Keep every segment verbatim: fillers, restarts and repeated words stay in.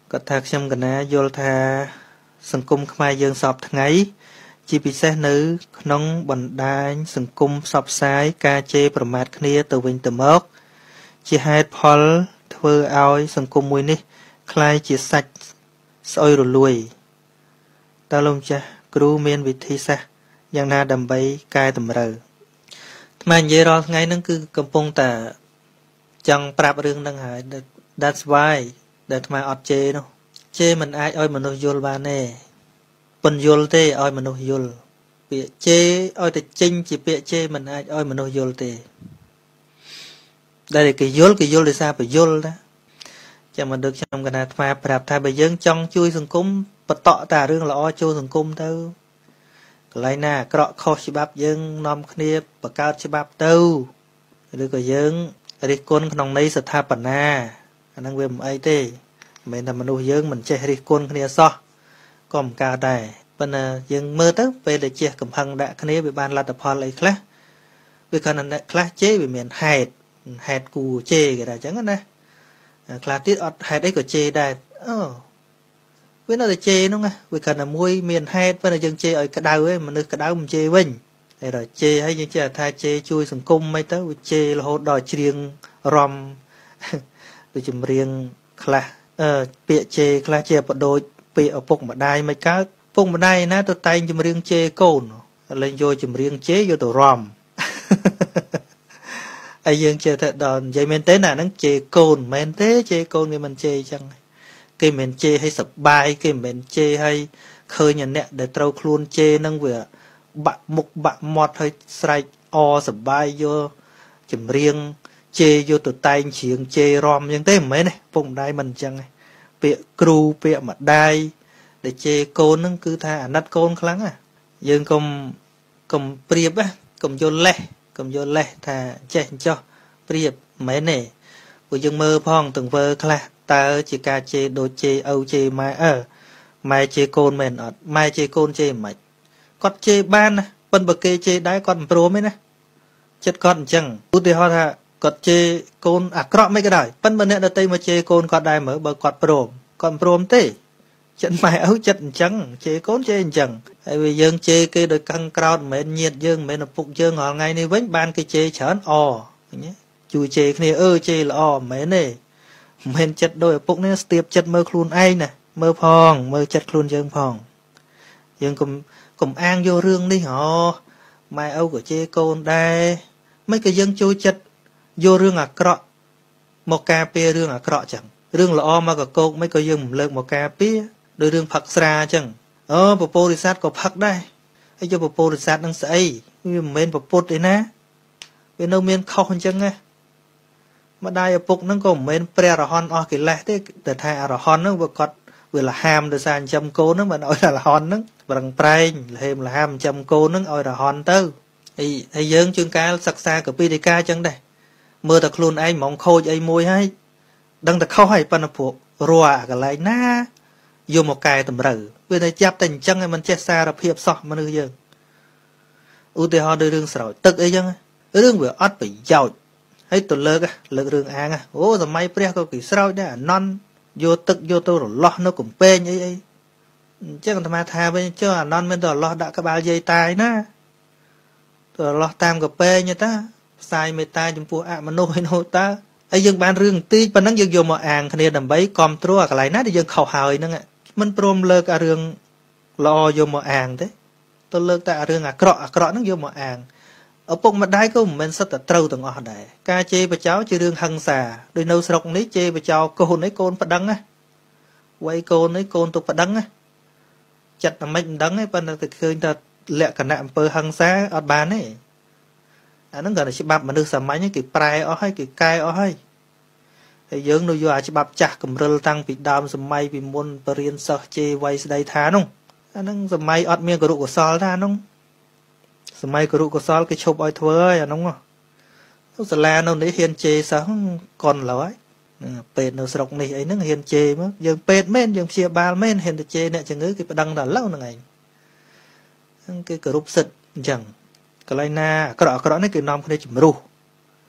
ก็ทักខ្ញុំកណាយល់ថាសង្គមខ្មែរយើងសពថ្ងៃជាពិសេសនៅក្នុងបណ្ដាញសង្គមផ្សព្វផ្សាយការជេរប្រមាថគ្នាទៅវិញទៅមកជាហេតុផលធ្វើឲ្យសង្គមមួយនេះคล้ายជាសាច់ស្អុយរលួយតើលោកម្ចាស់គ្រូមានវិធីសាស្ត្រយ៉ាងណាដើម្បីកែតម្រូវថ្មនិយាយរាល់ថ្ងៃហ្នឹងគឺកំពុងតែចង់ប្រាប់រឿងហ្នឹងហើយ That's why ដែលថ្មអត់ជេរនោះជេរមិនអាចឲ្យមនុស្សយល់បានទេពន្យល់ទេឲ្យមនុស្សយល់ពាក្យជេរឲ្យតែចេញជាពាក្យជេរមិនអាចឲ្យមនុស្សយល់ទេដែលគេយល់គេយល់ដោយសារបញ្យល់ណាចាំមកដឹកខ្ញុំកណាថ្មប្រាប់ថាបើយើងចង់ជួយសង្គមបតក់តែរឿងល្អចូលសង្គមទៅកន្លែងណាអាក្រក់ខុសច្បាប់យើងនាំគ្នាបង្កើតច្បាប់ទៅឬក៏យើងរិះគន់ក្នុងន័យស្ថាបនាអាហ្នឹងវាមិនអីទេមិនមែនថាមនុស្សយើងមិនចេះរិះគន់គ្នាសោះក៏មិនកើតដែរប៉ុន្តែយើងមើលទៅពេលដែលជះកំហឹងដាក់គ្នាវាបានលទ្ធផលអីខ្លះវាគ្រាន់តែខ្លះជេរវាមានហេតុហេតុគូជេរគេថាអញ្ចឹងណាខ្លះទៀតអត់ហេតុអីក៏ជេរដែរអូវានៅតែជេរហ្នឹងវាគ្រាន់តែមួយមានហេតុប៉ុន្តែយើងជេរឲ្យក្តៅឯងមនុស្សក្តៅមិនជេរវិញតែដល់ជេរហើយយើងចេះថាជេរជួយសង្គមមិនទៅវាជេររហូតដល់ច្រៀងរំដូចចម្រៀងខ្លះអឺពាក្យជេរខ្លះជាបដូចពាក្យឪពុកម្ដាយមិនកើតពុកម្ដាយណាទៅតែងចម្រៀងជេរកូនលេងយកចម្រៀងជេរយកទៅរំហើយយើងជឿថាដល់និយាយមែនទេណាហ្នឹងជេរកូនមែនទេជេរកូនគេមិនជេរអញ្ចឹងគេមិនជេរឲ្យសបាយគេមិនជេរឲ្យឃើញអ្នកដែលត្រូវខ្លួនជេរហ្នឹងវាបាក់មុខបាក់មាត់ឲ្យស្រែកអសបាយយកចម្រៀងជេរយកទៅតែងច្រៀងជេររំអញ្ចឹងទេមិនមែនទេពុកម្ដាយមិនអញ្ចឹងទេពាក្យគ្រូពាក្យម្ដាយដែលជេរកូនហ្នឹងគឺថាអាណិតកូនខ្លាំងណាយើងកុំកុំប្រៀបណាកុំយល់លេះកុំយល់លេះថាចេះអញ្ចោះប្រៀបមិនមែនទេពួកយើងមើលផងទាំងវើខ្លះតើជាការជេរដូចជេរឪជេរម៉ែអើម៉ែជេរកូនមែនអត់ម៉ែជេរកូនជេរមិនគាត់ជេរបានណាប៉ុន្តែបើគេជេរដែរគាត់មិនព្រមទេណាចិត្តគាត់អញ្ចឹងឧទាហរណ៍ថាគាត់ជេរកូនអាក្រក់មិនក៏ដោយប៉ុន្តែបើអ្នកដទៃមកជេរកូនគាត់ដែរមើលបើគាត់ព្រមគាត់មិនព្រមទេចិត្តម៉ែឪចិត្តអញ្ចឹងជេរកូនជេរអញ្ចឹងហើយវាយើងជេរគេដោយកឹងក្រោតមិនមែនញាតយើងមិនមែនឪពុកយើងរាល់ថ្ងៃនេះវិញបានគេជេរច្រើនអឃើញទេជួយជេរគ្នាអឺជេរល្អមិនមែនទេមិនមែនចិត្តដោយឪពុកនេះស្ទាបចិត្តមើលខ្លួនឯងណាមើលផងមើលចិត្តខ្លួនយើងផងយើងកុំកុំអាងយករឿងនេះហ៎ម៉ែឪក៏ជេរកូនដែរមិនក៏យើងជួយចិត្តយករឿងអាក្រក់មកការពាររឿងអាក្រក់ចឹងរឿងល្អមកកកោកមិនក៏យើងមិនលើកមកការពារដោយរឿងផឹកស្រាចឹងអូពពោធិសត្វក៏ផឹកដែរហើយយកពពោធិសត្វនឹងស្អីវាមិនមែនពពុតទេណាវានៅមានខុសអញ្ចឹងណាម្ដាយឪពុកហ្នឹងក៏មិនមែនព្រះអរហន្តអស់កិលេសទេតែថាអរហន្តហ្នឹងវាគាត់វាលហាមដោយសារចិញ្ចឹមកូនហ្នឹងមិនឲ្យអរហន្តហ្នឹងប្រឹងប្រែងលហេមលហាមចិញ្ចឹមកូនហ្នឹងឲ្យអរហន្តទៅហើយហើយយើងជួនកាលសិក្សាកពីដីកាអញ្ចឹងដែរមើលតែខ្លួនឯងហ្មងខូចអីមួយហើយដឹងតែខុសហើយប៉ុន្តែព្រោះរាល់អាកន្លែងណាយកមកកែតម្រូវវាតែចាប់តែអញ្ចឹងឲ្យมันចេះសារភាពសោះមនុស្សយើងឧទាហរណ៍ដូចរឿងស្រោចទឹកអីចឹងរឿងវាអត់ប្រយោជន៍ហើយទៅលើកលើករឿងអាងអូសម័យព្រះក៏គេស្រោចដែរអានន់យកទឹកយកទៅរលាស់នៅកំពែងអីអីអញ្ចឹងអាត្មាថាវិញចុះអានន់មិនទៅរលាស់ដាក់ក្បាលយាយតាយណាទៅរលាស់តាមកំពែងតាផ្សាយមេត្តាចំពោះអមនុស្សឯនោះតើហើយយើងបានរឿងបន្តិចប៉ុណ្ណឹងយើងយកមកអាងគ្នាដើម្បីគ្រប់គ្រងអាកន្លែងណាដែលយើងខុសហើយហ្នឹងមិនព្រមលើកអារឿងល្អយកមកអាងទេទៅលើកតែអារឿងអាក្រក់អាក្រក់ហ្នឹងយកមកអាងឪពុកម្ដាយក៏មិនមែនសិតតែត្រូវទាំងអស់ដែរការជេរបចោជារឿងហិង្សាដូចនៅស្រុកនេះជេរបចោកូនឯងកូនប្តឹងណាវ័យកូនឯងកូនទៅប្តឹងណាចិត្តតែមិនដឹងទេប៉ុន្តែទៅឃើញថាលក្ខណៈអំពើហិង្សាអត់បានទេអាហ្នឹងគាត់តែច្បាប់មនុស្សសាមញ្ញគេប្រែអស់ហើយគេកែអស់ហើយហើយយើងនៅយកអាច្បាប់ចាស់កំរិលតាំងពីដើមសម័យពីមុនបរៀនសិស្សជេរវ័យស្ដីថានោះអាហ្នឹងសម័យអត់មានគរុកុសលថានោះសម័យគរុកុសលគេឈប់ឲ្យធ្វើហើយអានោះសាលានៅនេះហ៊ានជេរសិស្សកុនឡើយពេទ្យនៅស្រុកនេះអីហ្នឹងហ៊ានជេរមកយើងពេទ្យមែនយើងព្យាបាលមែនហ៊ានទៅជេរអ្នកជំងឺគេប្តឹងដល់ឡូវហ្នឹងឯងហ្នឹងគេគោរពសិទ្ធអញ្ចឹងកន្លែងណាអាក្រក់អាក្រក់នេះគេនាំគ្នាជំរុះ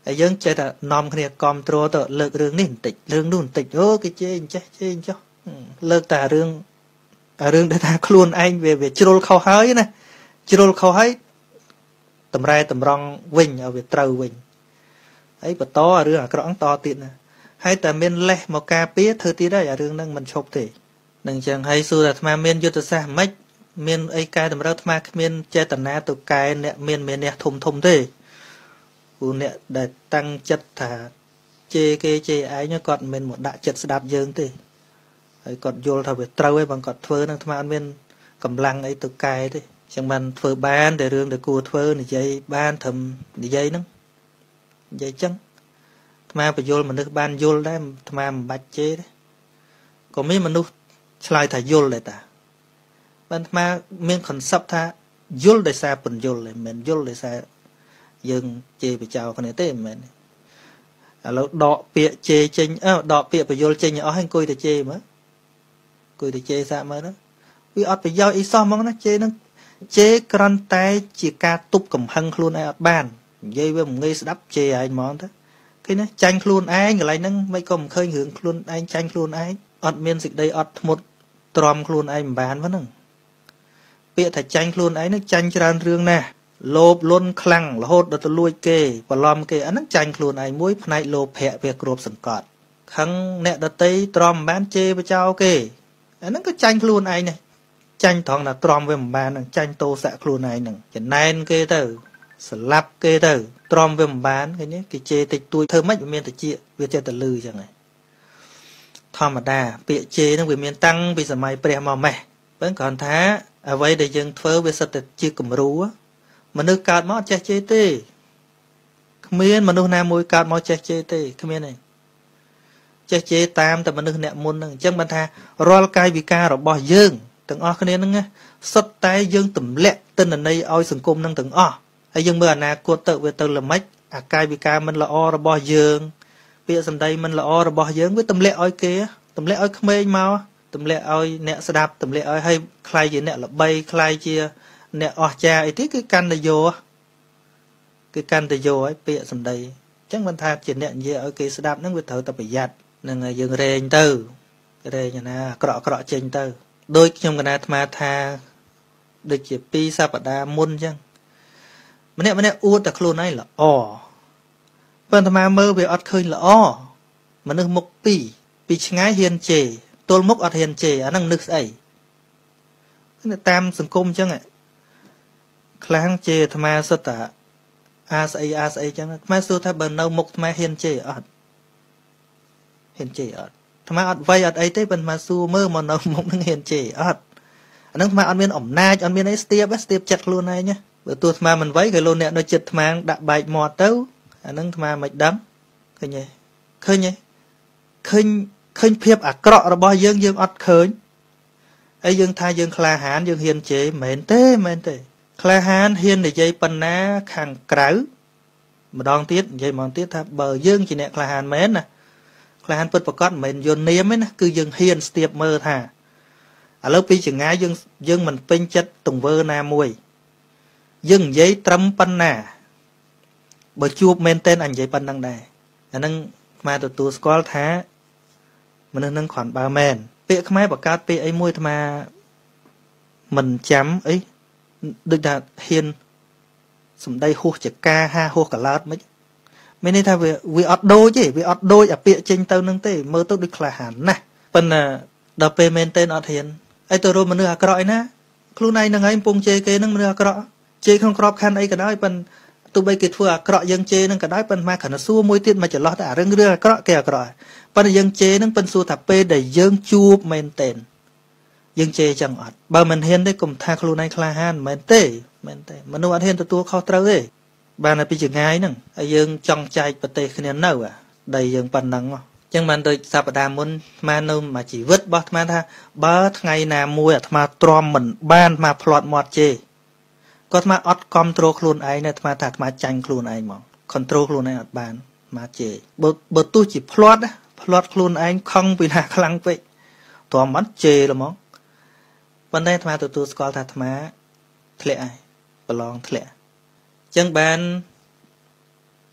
ហើយយើងចេះតែនាំគ្នាគ្រប់គ្រងទៅលើករឿងនេះបន្តិចរឿងនោះបន្តិចអូគេជេរចេះជេរចុះលើកតែរឿងរឿងដែលថាខ្លួនឯងវាវាជ្រុលខុសហើយណាជ្រុលខុសហើយតម្រែតម្រង់វិញឲ្យវាត្រូវវិញហើយបន្តរឿងអាក្រក់តទៀតណាហើយតែមានលេសមកការពារធ្វើទៀតហើយអារឿងហ្នឹងមិនឈប់ទេនឹងចឹងហើយសួរថាអាត្មាមានយុទ្ធសាស្ត្រមិនមានអីកែតម្រូវអាត្មាគ្មានចេតនាទៅកែអ្នកមានមានអ្នកធំធំទេព្រោះអ្នកដែលតាំងចិត្តថាជេរគេជេរឯងគាត់មិនមែនមកដាក់ចិត្តស្ដាប់យើងទេហើយគាត់យល់ថាវាត្រូវហើយបើគាត់ធ្វើនឹងអាត្មាអត់មានកម្លាំងអីទៅកែទេចឹងបានធ្វើបានតែរឿងដែលគួរធ្វើនិយាយបានត្រឹមនិយាយហ្នឹងនិយាយចឹងអាត្មាបញ្យល់មនុស្សបានយល់ដែរអាត្មាមិនបាច់ជេរទេក៏មានមនុស្សឆ្លើយថាយល់ដែរតាបានអាត្មាមាន concept ថាយល់ដោយសារពន្យល់មិនមែនយល់ដោយសារយើងជេរបចោគ្នាទេមិនមែនឥឡូវដកពាក្យជេរចេញអើដកពាក្យបញ្យល់ចេញអស់ហើយអង្គុយតែជេរមើលអង្គុយតែជេរសាកមើលណាវាអត់ប្រយោជន៍អីសោះហ្មងណាជេរហ្នឹងជេរគ្រាន់តែជាការទប់កំហឹងខ្លួនឯងអត់បាននិយាយវាមិនងាយស្ដាប់ជេរឯងហ្មងទៅឃើញណាចាញ់ខ្លួនឯងកន្លែងហ្នឹងមិនក៏មិនឃើញរឿងខ្លួនឯងចាញ់ខ្លួនឯងអត់មានសេចក្តីអត់ធ្មត់ទ្រាំខ្លួនឯងមិនបានហ្នឹងពាក្យថាចាញ់ខ្លួនឯងហ្នឹងចាញ់ច្រើនរឿងណាស់លោភលន់ខ្លាំងរហូតដល់ទៅលួចគេបន្លំគេអាហ្នឹងចាញ់ខ្លួនឯងមួយផ្នែកលោភៈវាគ្របសង្កត់ខឹងអ្នកដតីទ្រាំមិនបានជេរបចោគេអាហ្នឹងក៏ចាញ់ខ្លួនឯងដែរចាញ់ត្រង់ថាទ្រាំវាមិនបានហ្នឹងចាញ់ទោសៈខ្លួនឯងហ្នឹងចំណែនគេទៅស្លាប់គេទៅទ្រាំវាមិនបានឃើញទេគេជេរតិចតួចធ្វើម៉េចវាមានតិចវាចេះតែលឺចឹងហើយធម្មតាពាក្យជេរហ្នឹងវាមានតាំងពីសម័យព្រះមកម៉េះបើគ្រាន់ថាអ្វីដែលយើងធ្វើវាសិតតែជាគំរូមនុស្សកើតមកអត់ចេះជេរទេគ្មានមនុស្សណាមួយកើតមកចេះជេរទេគ្មានទេចេះជេរតាមតែមនុស្សអ្នកមុនហ្នឹងអញ្ចឹងបានថារាល់កាយវិការរបស់យើងទាំងអស់គ្នាហ្នឹងសុទ្ធតែយើងទម្លាក់ទិន្នន័យឲ្យសង្គមហ្នឹងទាំងអស់ហើយយើងមើលអនាគតទៅវាទៅល្មិចអាកាយវិការមិនល្អរបស់យើងពាក្យសម្ដីមិនល្អរបស់យើងវាទម្លាក់ឲ្យគេទម្លាក់ឲ្យក្មេងមកទម្លាក់ឲ្យអ្នកស្ដាប់ទម្លាក់ឲ្យឲ្យខ្លាយជាអ្នកល្បីខ្លាយជាអ្នកអស្ចារ្យអីទីគឺកាន់តែយកគឺកាន់តែយកឲ្យពាក្យសម្ដីអញ្ចឹងមិនថាជាអ្នកនិយាយឲ្យគេស្ដាប់ហ្នឹងវាត្រូវតែប្រយ័ត្ននឹងយើងរែងទៅរែងណាអាក្រក់អាក្រក់ចេញទៅដូចខ្ញុំកណាអាត្មាថាដូចជាពីរសប្តាហ៍មុនអញ្ចឹងម្នាក់ម្នាក់អួតតែខ្លួនឯងល្អប៉ុន្តែអាត្មាមើលវាអត់ឃើញល្អមនុស្សមុខពីរពីឆ្ងាយហ៊ានជេរទល់មុខអត់ហ៊ានជេរអាហ្នឹងនឹកស្អីតាមសង្គមអញ្ចឹងខ្លាំងជេរអាត្មាសុទ្ធតែអាស្អីអាស្អីអញ្ចឹងអាត្មាសួរថាបើនៅមុខអាត្មាហ៊ានជេរអត់ហ៊ានជេរអត់អាត្មាអត់វ័យអត់អីទេប៉ុន្តែអាត្មាសួរមើលមកនៅមុខនឹងហ៊ានជេរអត់អាហ្នឹងអាត្មាអត់មានអំណាចអត់មានអីស្ទាបស្ទាបចិត្តខ្លួនឯងណាបើទោះអាត្មាមិនវ័យក៏លោកអ្នកនៅចិត្តអាត្មាដាក់បែកមាត់ទៅអាហ្នឹងអាត្មាមិនដឹងឃើញទេឃើញទេឃើញឃើញភាពអាក្រក់របស់យើងយើងអត់ឃើញហើយយើងថាយើងក្លាហានយើងហ៊ានជេរមិនមែនទេមិនមែនទេក្លាហានហ៊ាននិយាយប៉ុណ្ណាខាងក្រៅម្ដងទៀតនិយាយម្ដងទៀតថាបើយើងជាអ្នកក្លាហានមែនណាក្លាហានពិតប្រាកដមិនមែនយន់នាមទេណាគឺយើងហ៊ានស្ទាបមើលថាឥឡូវពីចង្ងាយយើងយើងមិនពេញចិត្តទង្វើណាមួយយើងនិយាយត្រឹមប៉ុណ្ណាបើជួបមែនតើអញនិយាយប៉ុណ្ណឹងដែរអាហ្នឹងខ្មែរទទួលស្គាល់ថាមនុស្សនឹងគ្រាន់បើមែនពាក្យខ្មែរបង្កើតពាក្យអីមួយអាត្មាមិនចាំអីដូចថាហ៊ានសំដីហួសចកាហាហួសកឡោតមិនមានន័យថាវាវាអត់ដូចទេវាអត់ដូចអាពាក្យចេញទៅនឹងទេមើលទៅដូចក្លាហានណាស់ប៉ុន្តែដល់ពេលមែនតើអត់ហ៊ានអីទៅរកមនុស្សអាក្រក់ឯណាខ្លួនឯងនឹងឯងពងជេរគេនឹងមនុស្សអាក្រក់ជេរក្នុងក្របខ័ណ្ឌអីក៏ដោយប៉ុន្តែទោះបីគេធ្វើអាក្រក់យើងជេរនឹងក៏ដោយប៉ុន្តែគ្រាន់តែសួរមួយទៀតមកចន្លោះតែរឿងរឿងអាក្រក់គេអាក្រក់ប៉ុន្តែយើងជេរនឹងប៉ុន្តែសួរថាពេលដែលយើងជួបមែនតើយើងជេរចឹងអត់បើមិនហ៊ានទេកុំថាខ្លួនឯងក្លាហានមិនមែនទេមែនទេមនុស្សអត់ហ៊ានទទួលខុសត្រូវទេបានតែពីចង្ងាយហ្នឹងហើយយើងចង់ចែកប្រទេសគ្នានៅដីយើងប៉ុណ្ណឹងអញ្ចឹងបានដូចសប្តាហ៍មុនអាត្មានៅមួយជីវិតរបស់អាត្មាថាបើថ្ងៃណាមួយអាត្មាទ្រាំមិនបានអាត្មាផ្លាត់មាត់ជេរក៏អាត្មាអត់គ្រប់គ្រងខ្លួនឯងដែរអាត្មាថាអាត្មាចាញ់ខ្លួនឯងហ្មង control ខ្លួនឯងអត់បានអាត្មាជេរបើបើទោះជាផ្លាត់ផ្លាត់ខ្លួនឯងខឹងពីណាខ្លាំងពេកទ្រាំមិនជេរហ្មងប៉ុន្តែអាត្មាទទួលស្គាល់ថាអាត្មាធ្លាក់ហើយប្រឡងធ្លាក់អញ្ចឹងបាន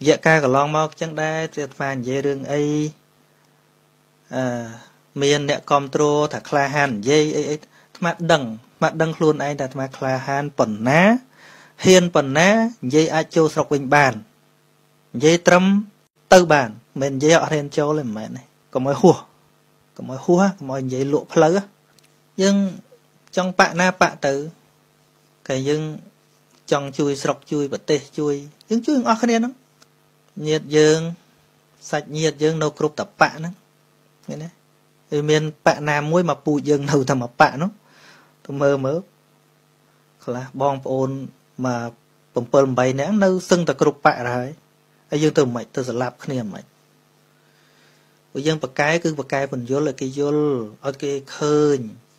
dạy ca cả long mọc chẳng đai tuyệt phản dễ rừng ấy à miền nè control thật kla han dây ấy mà đằng mà đằng luôn ai đặt mà kla han bẩn ná hiền bẩn ná dây ai châu sọc bình bàn dây trâm tư bàn mình dây họ hiền châu lên mẹ này có mỗi hùa có mỗi hùa có mỗi dây lụa phơi á nhưng trong bạn na bạn tử cái nhưng trong chui sọc chui bật tê chui nhưng chui ở cái này nhiệt dương sạch nhiệt dương nấu cướp tập bạn đó nghe nè thì miền bạn nam muối mà bụi dương nấu thầm mà bạn nó tôi mơ mơ là bong ôn mà bầm bầm bay nén nấu sưng ta cướp bạn rồi ai dương từ mày từ giờ lạp cái này mày bây giờ bậc cái cứ bậc cái phần vô là cái vô ở cái khơi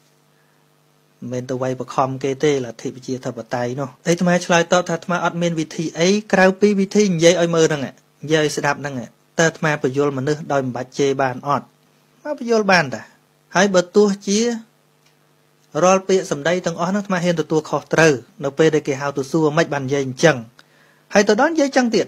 mình từ vay bậc khom cái tê là thị chia thập bậc tay nó ấy tham gia lại tao tham gia admin vị thị ấy krau pi vị thị vậy ai mơ năng ạ vậy sẽ đạp năng ạ ta tham gia bây giờ mà nước đòi bạch chê bàn ọt mà bây giờ bàn ta hãy bật tua chia rồi bị sầm đây tầng ó nó tham gia hiện từ tua khó trừ nó pe đây cái hào từ xua mạch bàn dây chẳng hay từ đón dây chẳng tiệt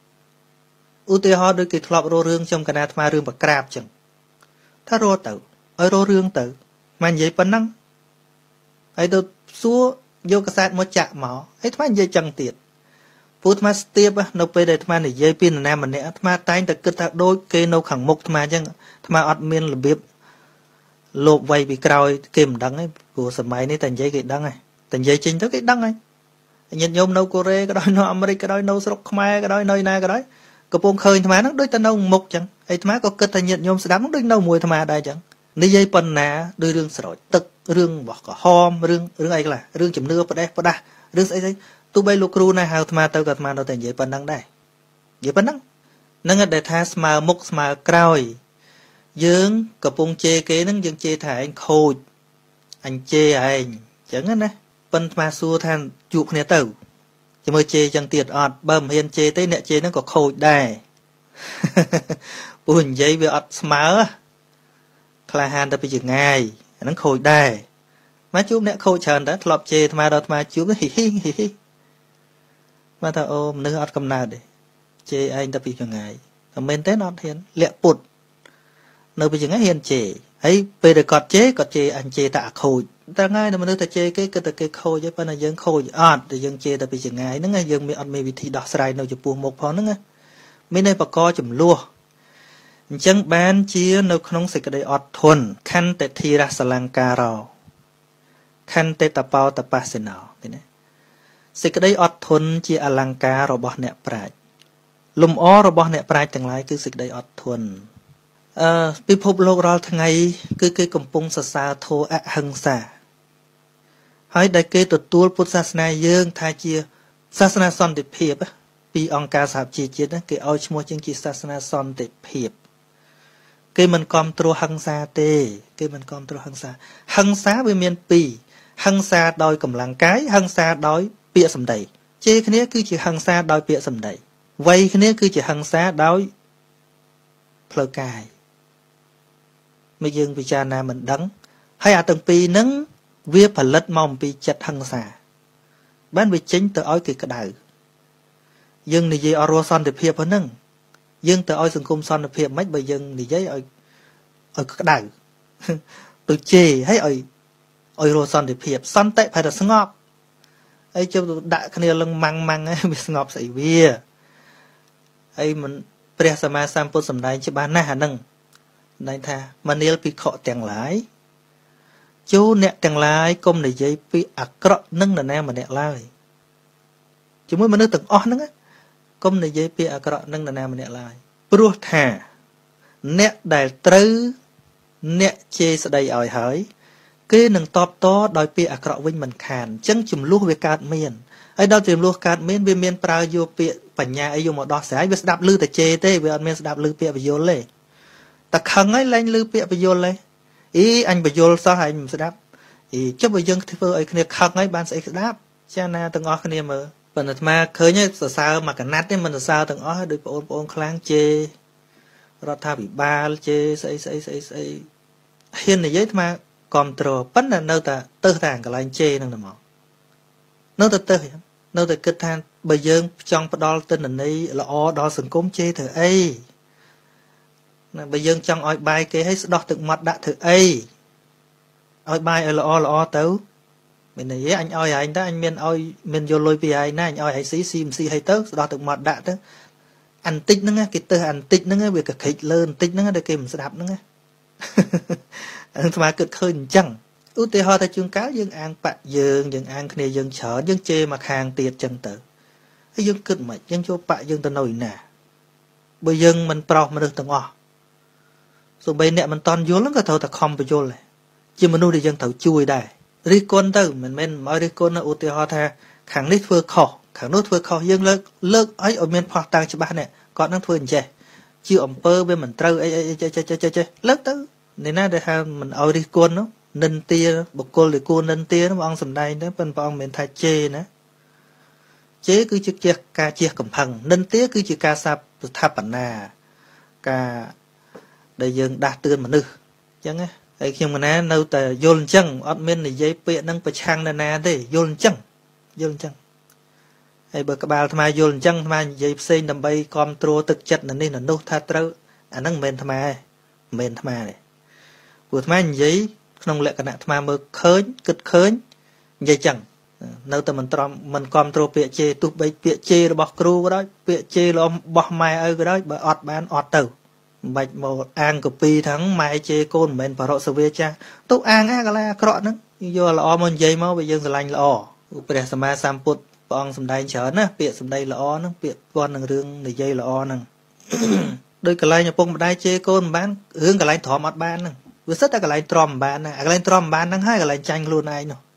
ưu tiên họ đôi cái thọp rô rương trong cái nào tham gia rương bậc krab chẳng ta rô tử ở rô rương tử mà vậy phần năng ấy tôi xua vô cái sát mới chạm mỏ ấy tham dây chẳng tiệt phút mà tiếp á nó về đây tham này dây pin là nam mình nè tham tay ta cứ ta đôi cây nâu khẳng mục tham chứ tham ọt miên là biết lộp vay bị cào kìm đắng ấy của sầm máy này thành dây cái đắng này thành dây chính tới cái đắng này nhận nhôm nâu Korea cái đôi nâu America cái đôi nâu Sóc Khmer cái đôi nơi này cái đôi cái bông khơi tham nó đôi ta nâu mục chẳng ấy tham có kết thành nhận nhôm sẽ đắm nó đôi nâu mùi tham đây chẳng ní dây pần nè đôi rương sỏi tực rương bỏ cả hom rương rương ấy là rương chấm nưa bớt đây bớt đa rương ấy ấy tu bay lục ru này hào tham tao gặt mà đâu thành dễ bắn đăng đây dễ bắn đăng nâng để tha smile mục smile cày dương cặp bông chê kế nâng dương chê thả anh khôi anh chê anh chẳng hết nè bắn mà xua than chuột nè tử chỉ mới chê chẳng tiệt ọt bầm hiền chê tới nè chê nó có khôi đài buồn giấy về ọt smile là hàn ta bị chừng ngày nó khôi đài má chú nè khôi trần đã lọp chê mà đâu mà chú hì hì hì hì mà ta ôm nước ọt cầm nào để chê anh ta bị chừng ngày mình tới nó hiền lẹ bụt nơi bị chừng ngày hiền chê ấy về để cọt chế cọt chê anh chê tạ khôi ta ngay là mình nước ta chê cái cái cái khôi chứ phải là dân khôi ọt để dân chê ta bị chừng ngày nó ngay dân mi ọt mi bị thi đỏ sài nơi chụp buông một phó nó ngay mấy nơi bà co chùm lua chẳng bán chia nơi không sẽ cái đây ọt thuần khăn tệ thi ra slang cà rò khăn tệ tập bao tập ba xin nào thế này sẽ cái đây ọt thuần chia alang cà rò bỏ nẹt prai lùm ó rò bỏ nẹt prai từng lại cứ sẽ đây ọt thuần ờ bị phụp lô rò thằng ngày cứ cái cầm pung sa sa thô ạ hằng sa hãy đại kê tụt tua Phật sa na dương thay chia sa na son để phiệp á bị ông ca sạp chia chia đó cái ao mua chương trình sa na son để phiệp cái mình com trô hăng xa tê cái mình com trô hăng xa hăng xa với miền pì hăng xa đòi cầm lăng cái hăng xa đòi bịa sầm đầy chê cái này cứ chỉ hăng xa đòi bịa sầm đầy vay cái này cứ chỉ hăng xa đòi phơi cài mấy dương vì cha na mình đắng hay à từng pì nắng viết phải lật mong pì chặt hăng xa bán vì chính từ ói cái đầu dương này gì oro son để phiệp hơn nâng dương từ oi sừng cung son để phiệp mấy bởi dương này giấy oi oi cái đầu từ chê hay oi oi ro son để phiệp son tệ phải là ngọt ấy cho đại khné lưng măng măng ấy bị ngọt sậy bia ấy mìnhព្រះសម្មាសម្ពុទ្ធសម្ដែងច្បាស់ណាស់អានឹងន័យថាមនាលភិក្ខុទាំងឡាយជួអ្នកទាំងឡាយកុំនិយាយពីអាក្រក់នឹងនរណាម្នាក់ឡើយជាមួយមនុស្សទាំងអស់ហ្នឹងកុំនិយាយពីអាក្រក់នឹងនរណាម្នាក់ឡើយព្រោះថាអ្នកដែលត្រូវអ្នកជេរស្ដីឲ្យហើយគេនឹងតបតដោយពាក្យអាក្រក់វិញមិនខានអញ្ចឹងចំនួនវាកើតមានហើយដល់ចំនួនកើតមានវាមានប្រើយកពាក្យបញ្ញាអីយកមកដោះស្រាយវាស្ដាប់ឮតែជេរទេវាអត់មានស្ដាប់ឮពាក្យបញ្យលទេតែខឹងហើយលែងឮពាក្យបញ្យលទេអីអញបញ្យលសោះហើយមិនស្ដាប់អីចុះបើយើងធ្វើឲ្យគ្នាខឹងហើយបានស្អីស្ដាប់ចាណាទាំងអស់គ្នាមើលប៉ុន្តែអាត្មាឃើញសរសើរមកកណាត់ទេមិនសរសើរទាំងអស់ដោយបងប្អូនខ្លាំងជេររដ្ឋាភិបាលជេរស្អីស្អីស្អីស្អីហ៊ាននិយាយអាត្មាគ្រប់ត្រប៉ុន្តែនៅតែទៅតែកន្លែងជេរហ្នឹងតែមកនៅតែទៅនៅតែគិតថា bởi dương trong đó tên là này là o đó sừng cốm chê thử ấy bởi dương trong oi bài cái hết đo tự mặt đã thử ấy oi bài ở là o là o tấu mình này anh oi anh đó anh miền oi miền vô lôi vì ai nè anh oi hãy xí xì xì hay tớ đo tự mặt đã tớ ăn tích nó nghe cái từ ăn tích nó nghe việc cái khịch lớn tích nó nghe để kìm sẽ đạp nó nghe anh mà cực khơi chẳng ưu tiên họ ta chương cáo dương an bạc dương dương an kia dương chở dương chê mặt hàng tiệt chân tử dương cực mà dương cho bạc dương ta nổi nè bây dương mình pro mà được tầng o rồi bây nè mình toàn vô lắm cái thầu ta không phải vô lại chỉ mình nuôi để dân thầu chui đây ri con tử mình men nói ri con là ưu tiên họ ta khẳng nít vừa khó khẳng nốt vừa khó dương lơ lơ ấy ở miền phật tăng cho ba nè còn đang vừa chè chưa ẩm pơ bên mình trâu ấy ấy chơi chơi chơi chơi chơi lớn tới nên là để ha mình ở ri con nó nên tia bọc cô thì cô nên tia nó ông sầm đây nó bên ông miền thái chê nữa chế cứ chiếc chiếc ca chiếc cầm phẳng nên tia cứ chiếc ca sạp tháp bản nà ca để dương đạt tươn mà nư chẳng á ấy khi mà nè nâu tờ yôn chăng ở miền này dây bịa năng bạch trang nè nè đấy yôn chăng yôn chăng ấy bờ các bà tham gia yôn chăng tham gia dây xây đầm bay com trô thực chất là nên là nô tha trâu anh năng miền tham gia miền tham gia này của tham gia giấy không lẽ cái nạn tham mơ khơi cực khơi dây chẳng nơi tụi mình tròn mình com trô bịa chê tụt bay bịa chê là bọc cừu đó bịa chê là bọc mai ơi cái đó bà ọt bán ọt tử bạch một an của pi thắng mai chê côn mình phải rọ sờ về cha tụt an á cái là cọ nó vô là o mình dây máu bây giờ lành là o bây giờ mà sam put bong sầm đai chở nó bịa sầm đai là o nó bịa con thằng rương để dây là o nè đôi cái này nhà pung mà đai chê côn bán hướng cái này thỏ mặt bán nè vừa rất là cái này tròn bán nè cái này tròn bán năng hai cái này tranh luôn ai nó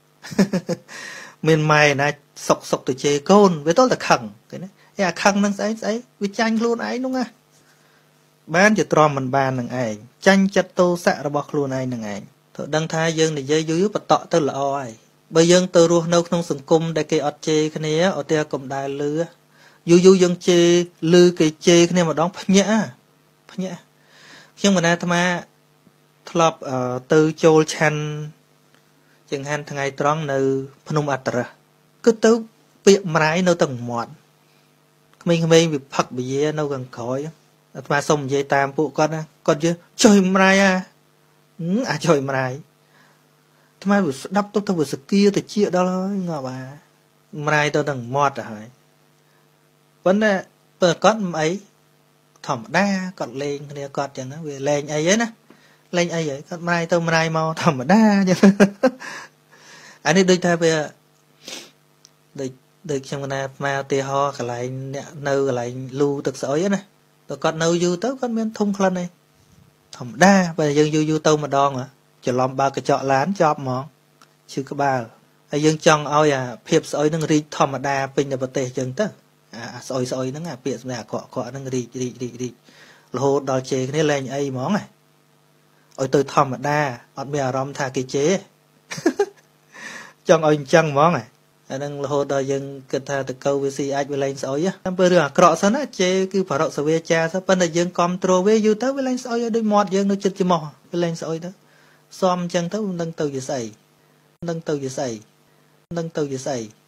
miền mày này sọc sọc từ chê côn với tôi là khẳng cái này à khẳng năng ấy ấy với tranh luôn ấy đúng không bán chỉ tròn mình bàn năng ấy tranh chặt tô xạ ra bọc luôn ai năng ấy thôi đăng thay dương để dây dưới bật tọ tới là oi bây giờ từ ruột nâu không sừng cung để cái ọt chê cái này ở tia cầm đài lư du du dân chê lư cái chê cái này mà đóng phật nhã phật nhã nhưng mà na tham thọp từ châu chan chẳng hạn thằng ngày trònនៅភ្នំអត្តរគឺទៅពាក្យម្រាយនៅទាំងមាត់ក្មេងៗវាផឹកបជានៅខាងក្រោយអាត្មាសុំនិយាយតាមពួកគាត់ណាគាត់យល់ចុយម្រាយអាអាចុយម្រាយអាត្មាវាស្ដាប់ទៅទៅវាសគាទៅជាដល់ហើយងាប់អាម្រាយទៅទាំងមាត់ទៅហើយប៉ុន្តែបើគាត់មិនអីធម្មតាគាត់លេងគ្នាគាត់ចឹងវាលេងអីហ្នឹងណាលេងអីហើយគាត់ម្រាយទៅម្រាយមកធម្មតាចឹងអានេះដូចថាវាដូចដូចខ្ញុំណាមកទីហោកន្លែងអ្នកនៅកន្លែងលូទឹកស្អុយណាទៅគាត់នៅយូរទៅគាត់មានធំក្លិនឯងធម្មតាបើយើងយូរយូរទៅម្ដងច្រឡំបើកញ្ចក់ឡានជាប់ហ្មងឈឺក្បាលហើយយើងចង់ឲ្យអាភាពស្អុយនឹងរីកធម្មតាពេញនៅប្រទេសចឹងទៅអាស្អុយស្អុយហ្នឹងអាពាក្យសម្រាប់អាក្រក់ក្រក់ហ្នឹងរីករីករីករីករហូតដល់ជេរគ្នាលែងអីហ្មងហ៎ឲ្យទៅធម្មតាអត់មានអារម្មណ៍ថាគេជេរចង់ឲ្យអញ្ចឹងហ្មងអាហ្នឹងរហូតដល់យើងគិតថាតកៅវាស៊ីអាចវាលែងស្អុយតាមពេលរឿងអាក្រក់សិនណាជេរគឺប្ររកសវាចាសិនប៉ុន្តែយើងគ្រប់គ្រងវាយូរទៅវាលែងស្អុយឲ្យដូចមាត់យើងនៅចិត្តច្មោះវាលែងស្អុយទៅសមអញ្ចឹងទៅមិនដឹងទៅជាស្អីមិនដឹងទៅជាស្អីមិនដឹងទៅជាស្អី